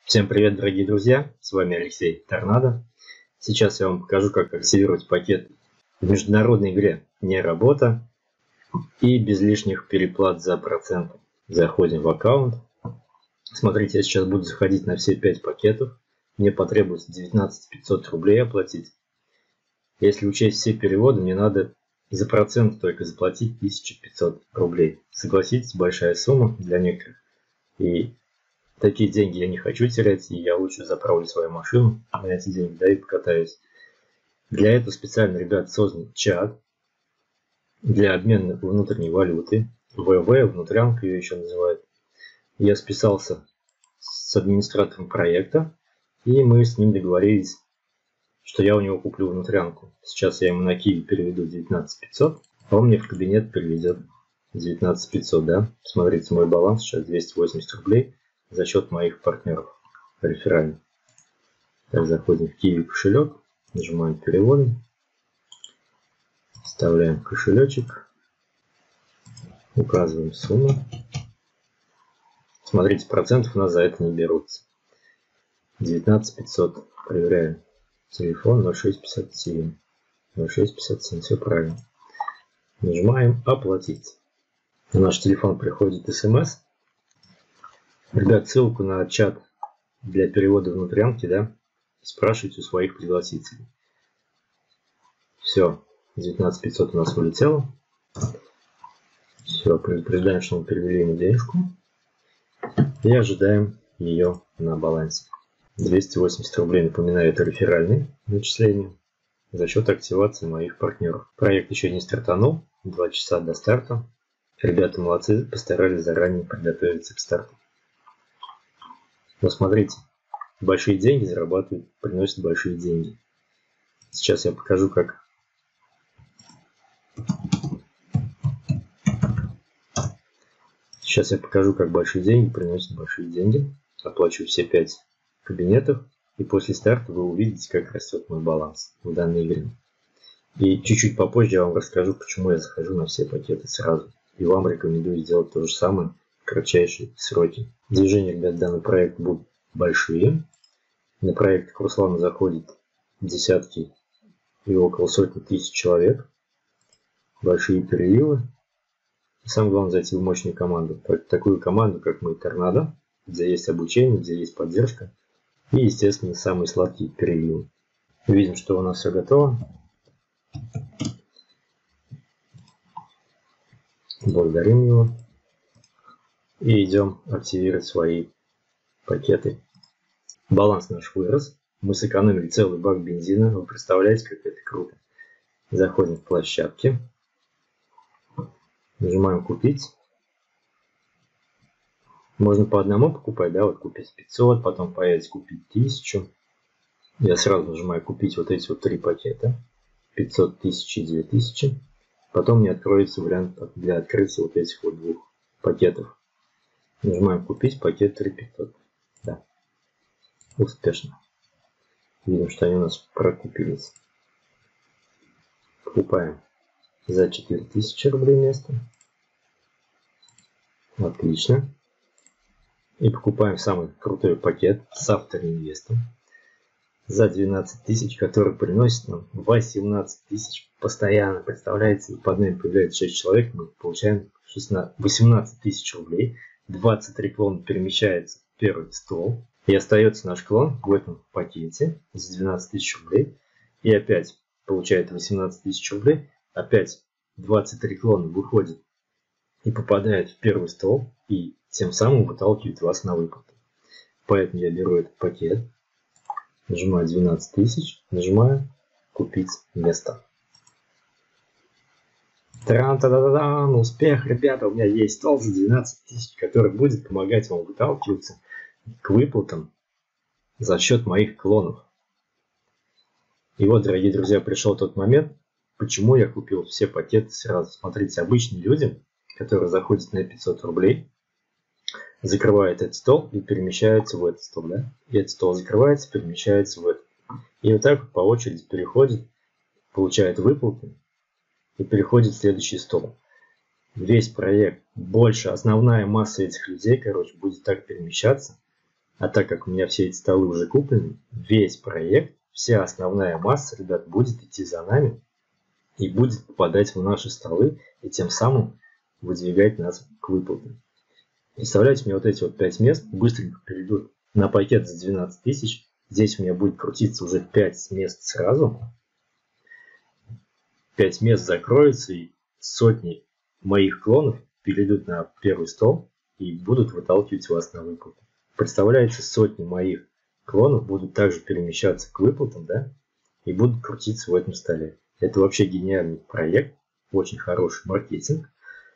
Всем привет, дорогие друзья! С вами Алексей Торнадо. Сейчас я вам покажу, как активировать пакет в международной игре «Не работа» и без лишних переплат за проценты. Заходим в аккаунт. Смотрите, я сейчас буду заходить на все 5 пакетов. Мне потребуется 19 500 рублей оплатить. Если учесть все переводы, мне надо за процент только заплатить 1500 рублей. Согласитесь, большая сумма для некоторых. И такие деньги я не хочу терять, и я лучше заправлю свою машину на эти деньги, да, и покатаюсь. Для этого специально, ребят, создан чат для обмена внутренней валюты. ВВ, внутрянка ее еще называют. Я списался с администратором проекта, и мы с ним договорились, что я у него куплю внутрянку. Сейчас я ему на Киви переведу 19 500, а он мне в кабинет переведет 19 500, да. Смотрите, мой баланс сейчас 280 рублей за счет моих партнеров реферальных. Так, заходим в Киви кошелек, нажимаем переводы, вставляем кошелечек, указываем сумму. Смотрите, процентов у нас за это не берутся. 19 500. Проверяем. Телефон 0657. 0657. Все правильно. Нажимаем оплатить. На наш телефон приходит смс. Ребят, ссылку на чат для перевода внутрянки, да, спрашивайте у своих пригласителей. Все, 19 500 у нас вылетело. Все, предупреждаем, что мы перевели ему денежку. И ожидаем ее на балансе. 280 рублей, напоминаю, это реферальные начисления за счет активации моих партнеров. Проект еще не стартанул, 2 часа до старта. Ребята молодцы, постарались заранее подготовиться к старту. Но смотрите, большие деньги зарабатывают, приносят большие деньги. Сейчас я покажу, как большие деньги приносят большие деньги. Оплачу все 5 кабинетов, и после старта вы увидите, как растет мой баланс в данной игре. И чуть-чуть попозже я вам расскажу, почему я захожу на все пакеты сразу. И вам рекомендую сделать то же самое в кратчайшие сроки. Движения, ребят, в данный проект будут большие. На проект к Руслану заходит десятки и около сотни тысяч человек. Большие переливы. И самое главное, зайти в мощную команду. Такую команду, как мы, Торнадо, где есть обучение, где есть поддержка. И, естественно, самые сладкие переливы. Видим, что у нас все готово. Благодарим его. И идем активировать свои пакеты. Баланс наш вырос. Мы сэкономили целый бак бензина. Вы представляете, как это круто. Заходим в площадки. Нажимаем купить. Можно по одному покупать, да, вот купить 500, потом появится купить 1000. Я сразу нажимаю купить вот эти вот 3 пакета. 500, 1000 и 2000. Потом мне откроется вариант для открытия вот этих вот 2 пакетов. Нажимаем купить пакет 3500. Да. Успешно. Видим, что они у нас прокупились. Покупаем за 4000 рублей место. Отлично. И покупаем самый крутой пакет с автоинвестом за 12 тысяч, который приносит нам 18 тысяч постоянно. Представляете, под нами появляется 6 человек, мы получаем 18 тысяч рублей. 23 клона перемещается в первый стол. И остается наш клон в этом пакете за 12 тысяч рублей. И опять получает 18 тысяч рублей. Опять 23 клона выходит и попадает в первый стол. И тем самым выталкивает вас на выплату. Поэтому я беру этот пакет. Нажимаю 12 тысяч. Нажимаю купить место. Тран-та-да-да-дан! Успех, ребята! У меня есть стол за 12 тысяч, который будет помогать вам выталкиваться к выплатам за счет моих клонов. И вот, дорогие друзья, пришел тот момент, почему я купил все пакеты сразу. Смотрите, обычные люди, которые заходят на 500 рублей, закрывают этот стол и перемещаются в этот стол. Да? И этот стол закрывается, перемещается в этот. И вот так вот по очереди переходит, получает выплаты и переходит в следующий стол. Весь проект, основная масса этих людей, короче, будет так перемещаться А так как у меня все эти столы уже куплены, весь проект, вся основная масса, ребят, будет идти за нами и будет попадать в наши столы, и тем самым выдвигать нас к выплатам. Представляете, мне вот эти вот 5 мест быстренько перейдут на пакет за 12 тысяч. Здесь у меня будет крутиться уже 5 мест сразу. 5 мест закроются, и сотни моих клонов перейдут на первый стол и будут выталкивать вас на выплату. Представляете, сотни моих клонов будут также перемещаться к выплатам, да, и будут крутиться в этом столе. Это вообще гениальный проект, очень хороший маркетинг,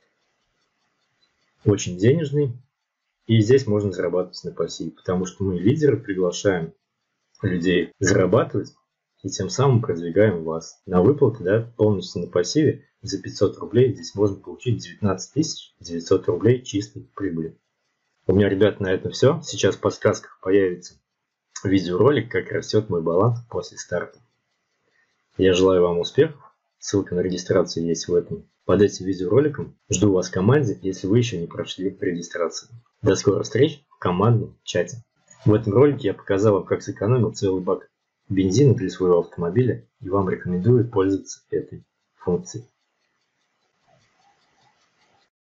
очень денежный, и здесь можно зарабатывать на пассиве, потому что мы, лидеры, приглашаем людей зарабатывать и тем самым продвигаем вас на выплаты, да, полностью на пассиве. За 500 рублей здесь можно получить 19 900 рублей чистой прибыли. У меня, ребят, на этом все. Сейчас в подсказках появится видеоролик, как растет мой баланс после старта. Я желаю вам успехов. Ссылка на регистрацию есть под этим видеороликом. Жду вас в команде, если вы еще не прошли регистрацию. До скорых встреч в командном чате. В этом ролике я показал вам, как сэкономил целый бак бензина для своего автомобиля, и вам рекомендую пользоваться этой функцией.